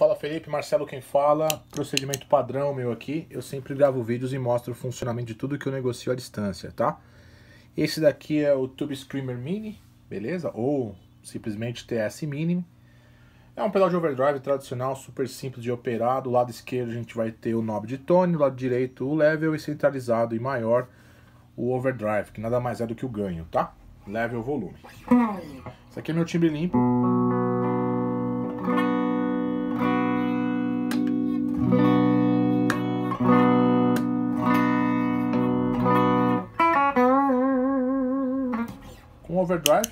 Fala Felipe, Marcelo quem fala. Procedimento padrão meu aqui. Eu sempre gravo vídeos e mostro o funcionamento de tudo que eu negocio à distância, tá? Esse daqui é o Tube Screamer Mini, beleza? Ou simplesmente TS Mini. É um pedal de overdrive tradicional, super simples de operar. Do lado esquerdo a gente vai ter o knob de tone, do lado direito o level e centralizado e maior o overdrive, que nada mais é do que o ganho, tá? Level volume. Esse aqui é meu timbre limpo. Com overdrive.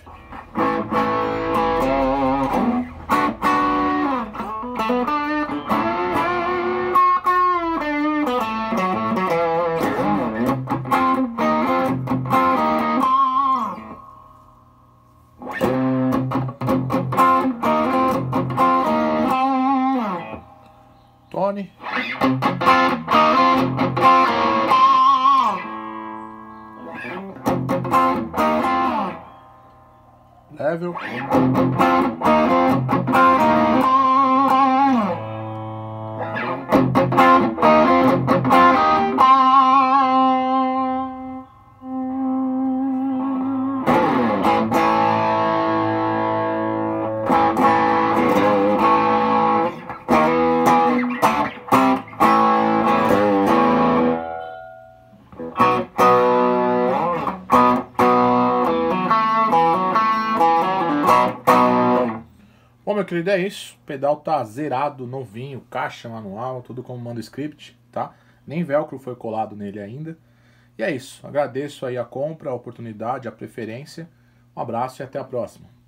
Tone. Level. Bom, meu querido, é isso. O pedal tá zerado, novinho, caixa manual, tudo como manda o script, tá? Nem velcro foi colado nele ainda. E é isso. Agradeço aí a compra, a oportunidade, a preferência. Um abraço e até a próxima.